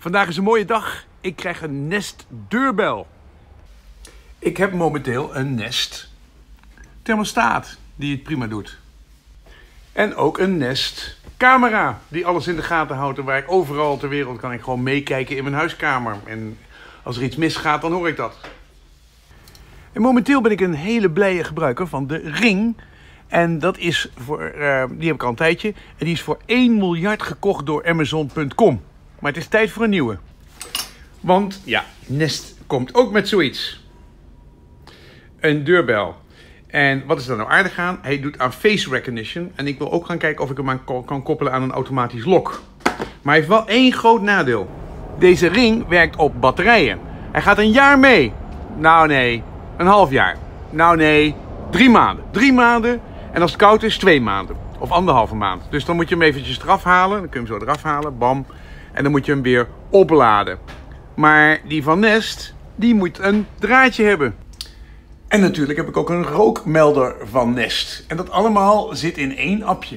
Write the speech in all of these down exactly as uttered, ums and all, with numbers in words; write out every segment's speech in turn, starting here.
Vandaag is een mooie dag. Ik krijg een Nest deurbel. Ik heb momenteel een Nest thermostaat die het prima doet. En ook een Nest camera die alles in de gaten houdt. En waar ik overal ter wereld kan ik gewoon meekijken in mijn huiskamer. En als er iets misgaat, dan hoor ik dat. En momenteel ben ik een hele blije gebruiker van de Ring. En dat is voor, uh, die heb ik al een tijdje. En die is voor één miljard gekocht door Amazon punt com. Maar het is tijd voor een nieuwe. Want ja, Nest komt ook met zoiets. Een deurbel. En wat is er nou aardig aan? Hij doet aan face recognition. En ik wil ook gaan kijken of ik hem aan kan koppelen aan een automatisch lok. Maar hij heeft wel één groot nadeel. Deze Ring werkt op batterijen. Hij gaat een jaar mee. Nou nee, een half jaar. Nou nee, drie maanden. Drie maanden. En als het koud is, twee maanden. Of anderhalve maand. Dus dan moet je hem eventjes eraf halen. Dan kun je hem zo eraf halen. Bam. En dan moet je hem weer opladen. Maar die van Nest, die moet een draadje hebben. En natuurlijk heb ik ook een rookmelder van Nest. En dat allemaal zit in één appje.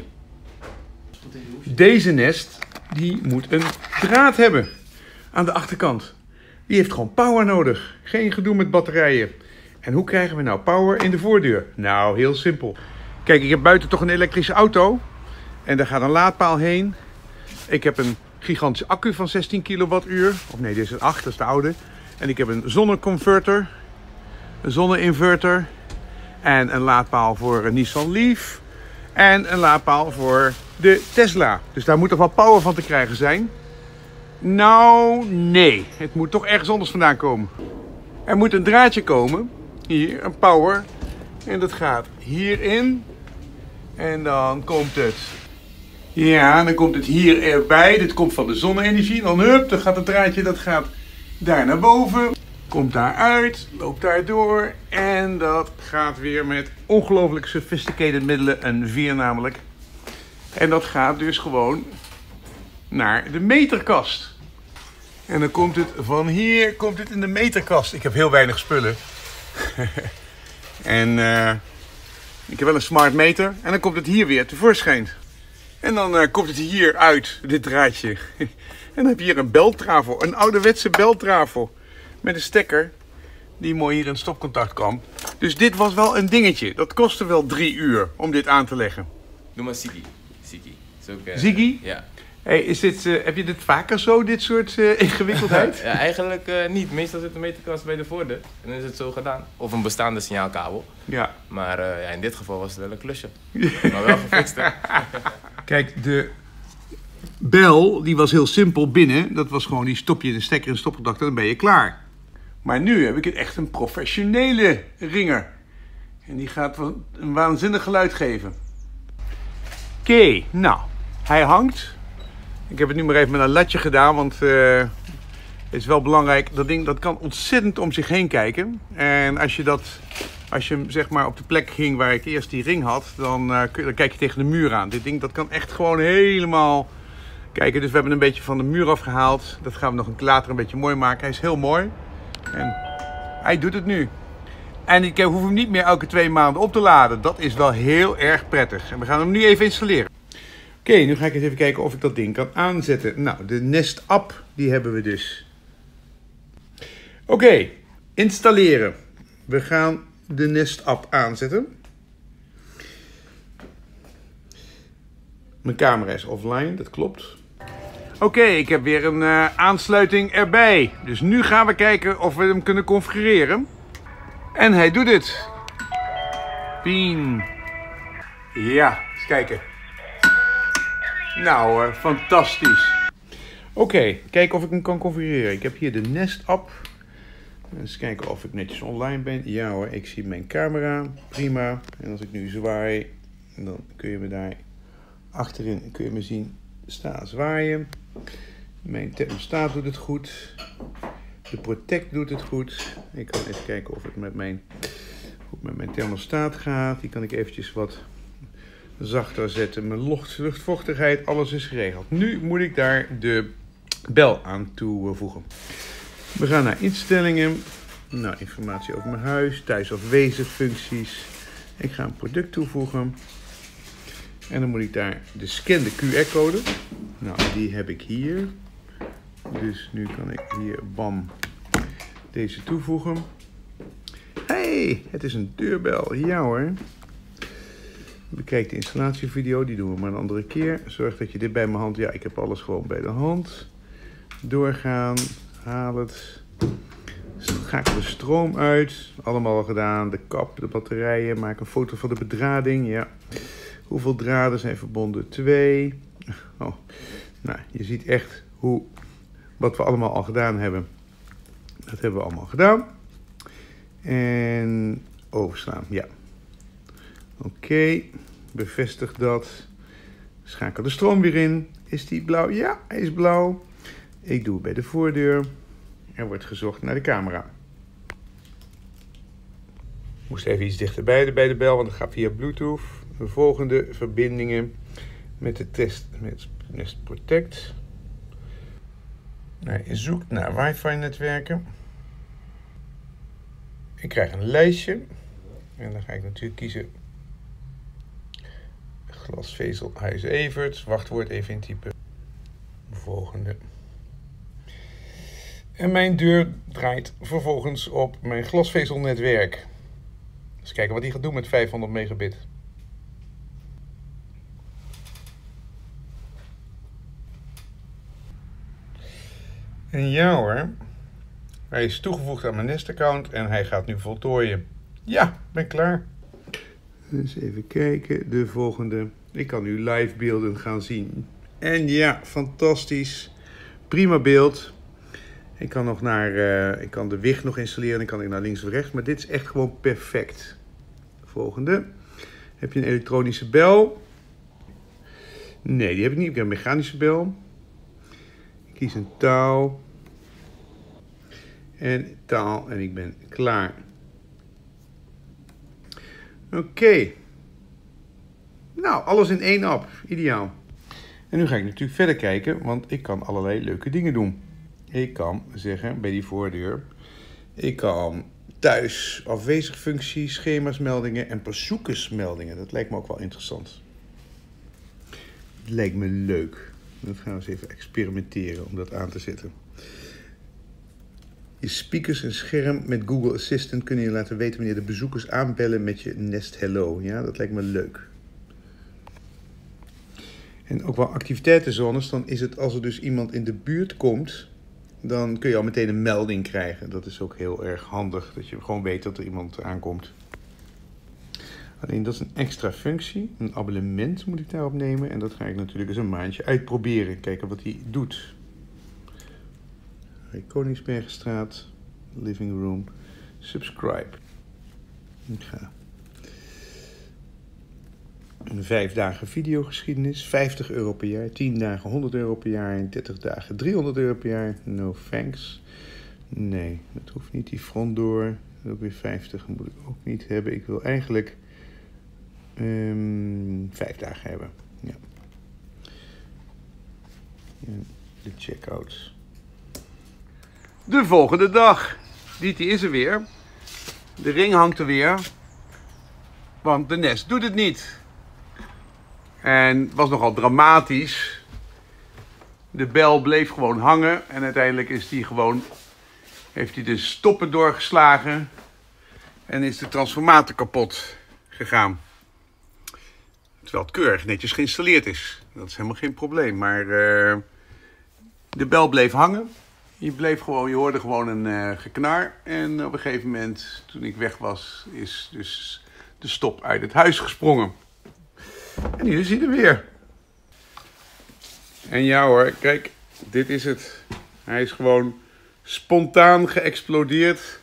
Deze Nest, die moet een draad hebben. Aan de achterkant. Die heeft gewoon power nodig. Geen gedoe met batterijen. En hoe krijgen we nou power in de voordeur? Nou, heel simpel. Kijk, ik heb buiten toch een elektrische auto. En daar gaat een laadpaal heen. Ik heb een gigantische accu van zestien kilowattuur. Of nee, dit is een acht, dat is de oude. En ik heb een zonneconverter. Een zonne-inverter. En een laadpaal voor een Nissan Leaf. En een laadpaal voor de Tesla. Dus daar moet toch wel power van te krijgen zijn? Nou, nee. Het moet toch ergens anders vandaan komen. Er moet een draadje komen. Hier, een power. En dat gaat hierin. En dan komt het... Ja, dan komt het hier erbij. Dit komt van de zonne-energie. Dan hup, dan gaat het draadje, dat gaat daar naar boven. Komt daar uit, loopt daar door. En dat gaat weer met ongelooflijk sophisticated middelen. Een vier namelijk. En dat gaat dus gewoon naar de meterkast. En dan komt het van hier, komt het in de meterkast. Ik heb heel weinig spullen. en uh, ik heb wel een smart meter. En dan komt het hier weer tevoorschijn. En dan uh, komt het hier uit, dit draadje. En dan heb je hier een beltrafel, een ouderwetse beltrafel. Met een stekker die mooi hier in stopcontact kwam. Dus dit was wel een dingetje. Dat kostte wel drie uur om dit aan te leggen. Doe maar Ziggy. Ziggy. Uh, Ziggy? Ja. Hey, is dit, uh, heb je dit vaker zo, dit soort uh, ingewikkeldheid? ja, eigenlijk uh, niet. Meestal zit de meterkast bij de voordeur. En dan is het zo gedaan. Of een bestaande signaalkabel. Ja. Maar uh, ja, in dit geval was het wel een klusje. Maar wel gefixt, hè? Kijk, de bel die was heel simpel binnen. Dat was gewoon, die stop je in de stekker en stopcontact en dan ben je klaar. Maar nu heb ik het echt een professionele ringer. En die gaat een waanzinnig geluid geven. Oké, okay, nou, hij hangt. Ik heb het nu maar even met een latje gedaan, want uh, het is wel belangrijk. Dat ding dat kan ontzettend om zich heen kijken. En als je, dat, als je hem zeg maar op de plek ging waar ik eerst die ring had, dan, uh, dan kijk je tegen de muur aan. Dit ding dat kan echt gewoon helemaal kijken. Dus we hebben een beetje van de muur afgehaald. Dat gaan we nog een later een beetje mooi maken. Hij is heel mooi. En hij doet het nu. En ik hoef hem niet meer elke twee maanden op te laden. Dat is wel heel erg prettig. En we gaan hem nu even installeren. Oké, okay, nu ga ik eens even kijken of ik dat ding kan aanzetten. Nou, de Nest app, die hebben we dus. Oké, okay, installeren. We gaan de Nest app aanzetten. Mijn camera is offline, dat klopt. Oké, okay, ik heb weer een uh, aansluiting erbij. Dus nu gaan we kijken of we hem kunnen configureren. En hij doet het. Pien. Ja, eens kijken. Nou, uh, fantastisch. Oké, okay, kijken of ik hem kan configureren. Ik heb hier de Nest app. Eens kijken of ik netjes online ben. Ja hoor, ik zie mijn camera. Prima. En als ik nu zwaai, dan kun je me daar achterin kun je me zien staan zwaaien. Mijn thermostaat doet het goed. De Protect doet het goed. Ik kan even kijken of het met mijn, hoe het met mijn thermostaat gaat. Die kan ik eventjes wat zachter zetten. Mijn lucht, luchtvochtigheid, alles is geregeld. Nu moet ik daar de bel aan toevoegen. We gaan naar instellingen. Nou, informatie over mijn huis, thuis of wezen functies. Ik ga een product toevoegen. En dan moet ik daar de scan de Q R-code. Nou, die heb ik hier. Dus nu kan ik hier, bam, deze toevoegen. Hey, het is een deurbel. Ja hoor. Bekijk de installatievideo, die doen we maar een andere keer. Zorg dat je dit bij mijn hand... Ja, ik heb alles gewoon bij de hand. Doorgaan, haal het. Schakel de stroom uit. Allemaal al gedaan. De kap, de batterijen. Maak een foto van de bedrading. Ja. Hoeveel draden zijn verbonden? Twee. Oh. Nou, je ziet echt hoe, wat we allemaal al gedaan hebben. Dat hebben we allemaal gedaan. En overslaan, ja. Oké, okay. Bevestig dat. Schakel de stroom weer in. Is die blauw? Ja, hij is blauw. Ik doe het bij de voordeur. Er wordt gezocht naar de camera. Ik moest even iets dichterbij bij de bel, want het gaat via Bluetooth. De volgende verbindingen met de test met Nest Protect. Nou, je zoekt naar wifi-netwerken. Ik krijg een lijstje. En dan ga ik natuurlijk kiezen glasvezel Huis Everts. Wachtwoord even intypen. Volgende. En mijn deur draait vervolgens op mijn glasvezelnetwerk. Dus kijken wat die gaat doen met vijfhonderd megabit. En ja hoor, hij is toegevoegd aan mijn Nest-account en hij gaat nu voltooien. Ja, ben klaar. Dus even kijken, de volgende. Ik kan nu live beelden gaan zien. En ja, fantastisch. Prima beeld. Ik kan nog naar, uh, ik kan de wicht nog installeren en kan ik naar links of rechts. Maar dit is echt gewoon perfect. Volgende. Heb je een elektronische bel? Nee, die heb ik niet. Ik heb een mechanische bel. Ik kies een touw. En taal en ik ben klaar. Oké. Okay. Nou, alles in één app. Ideaal. En nu ga ik natuurlijk verder kijken, want ik kan allerlei leuke dingen doen. Ik kan zeggen bij die voordeur. Ik kan thuis afwezig functies, schema's, meldingen en bezoekersmeldingen. Dat lijkt me ook wel interessant. Het lijkt me leuk. Dat gaan we eens even experimenteren om dat aan te zetten. Je speakers en scherm met Google Assistant kunnen je laten weten wanneer de bezoekers aanbellen met je Nest Hello. Ja, dat lijkt me leuk. En ook wel activiteitenzones, dan is het als er dus iemand in de buurt komt, dan kun je al meteen een melding krijgen. Dat is ook heel erg handig, dat je gewoon weet dat er iemand aankomt. Alleen dat is een extra functie, een abonnement moet ik daarop nemen. En dat ga ik natuurlijk eens een maandje uitproberen, kijken wat hij doet. Koningsbergstraat, living room, subscribe. Ik ga een vijf dagen videogeschiedenis, vijftig euro per jaar, tien dagen honderd euro per jaar en dertig dagen driehonderd euro per jaar. No thanks. Nee, dat hoeft niet. Die front door, ook weer vijftig moet ik ook niet hebben. Ik wil eigenlijk um, vijf dagen hebben. Ja. En de checkouts. De volgende dag. Dietie is er weer. De ring hangt er weer. Want de Nest doet het niet. En het was nogal dramatisch. De bel bleef gewoon hangen. En uiteindelijk is die gewoon, heeft hij de stoppen doorgeslagen. En is de transformator kapot gegaan. Terwijl het keurig netjes geïnstalleerd is. Dat is helemaal geen probleem. Maar uh, de bel bleef hangen. Je, bleef gewoon, je hoorde gewoon een uh, geknar. En op een gegeven moment, toen ik weg was, is dus de stop uit het huis gesprongen. En hier is hij er weer. En ja hoor, kijk, dit is het. Hij is gewoon spontaan geëxplodeerd.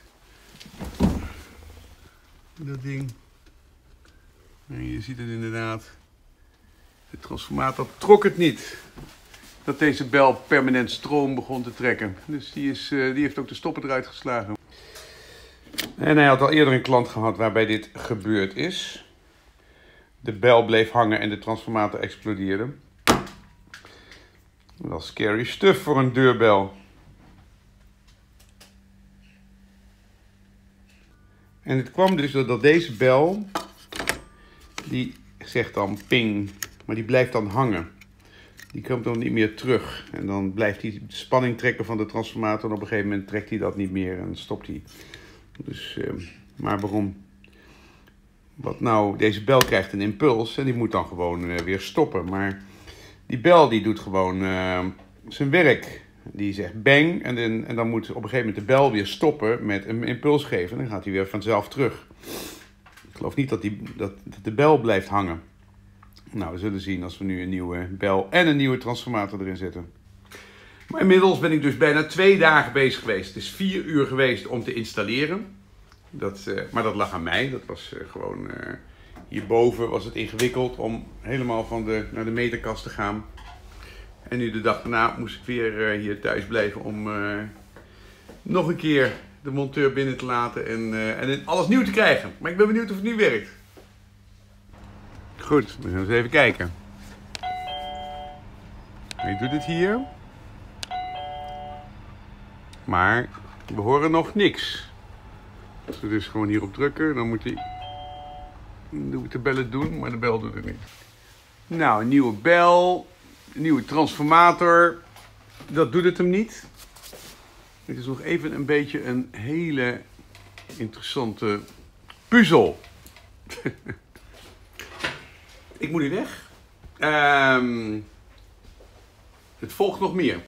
Dat ding. En je ziet het inderdaad. De transformator trok het niet. Dat deze bel permanent stroom begon te trekken. Dus die, is, uh, die heeft ook de stoppen eruit geslagen. En hij had al eerder een klant gehad waarbij dit gebeurd is. De bel bleef hangen en de transformator explodeerde. Wel scary stuff voor een deurbel. En het kwam dus doordat deze bel, die zegt dan ping, maar die blijft dan hangen. Die komt dan niet meer terug. En dan blijft hij spanning trekken van de transformator. En op een gegeven moment trekt hij dat niet meer en stopt hij. Dus, uh, maar waarom? Wat nou, deze bel krijgt een impuls en die moet dan gewoon uh, weer stoppen. Maar die bel die doet gewoon uh, zijn werk. Die zegt bang en, dan, en dan moet op een gegeven moment de bel weer stoppen met een impuls geven. En dan gaat hij weer vanzelf terug. Ik geloof niet dat, die, dat, dat de bel blijft hangen. Nou, we zullen zien als we nu een nieuwe bel en een nieuwe transformator erin zetten. Maar inmiddels ben ik dus bijna twee dagen bezig geweest. Het is vier uur geweest om te installeren. Dat, uh, maar dat lag aan mij. Dat was uh, gewoon... Uh, hierboven was het ingewikkeld om helemaal van de, naar de meterkast te gaan. En nu de dag daarna moest ik weer uh, hier thuis blijven om uh, nog een keer de monteur binnen te laten en, uh, en alles nieuw te krijgen. Maar ik ben benieuwd of het nu werkt. Goed, we gaan eens even kijken. Hij doet het hier. Maar we horen nog niks. Als we dus gewoon hierop drukken, dan moet hij... doe ik de bel het doen, maar de bel doet het niet. Nou, een nieuwe bel. Een nieuwe transformator. Dat doet het hem niet. Het is nog even een beetje een hele interessante puzzel. Ik moet nu weg. Um, het volgt nog meer.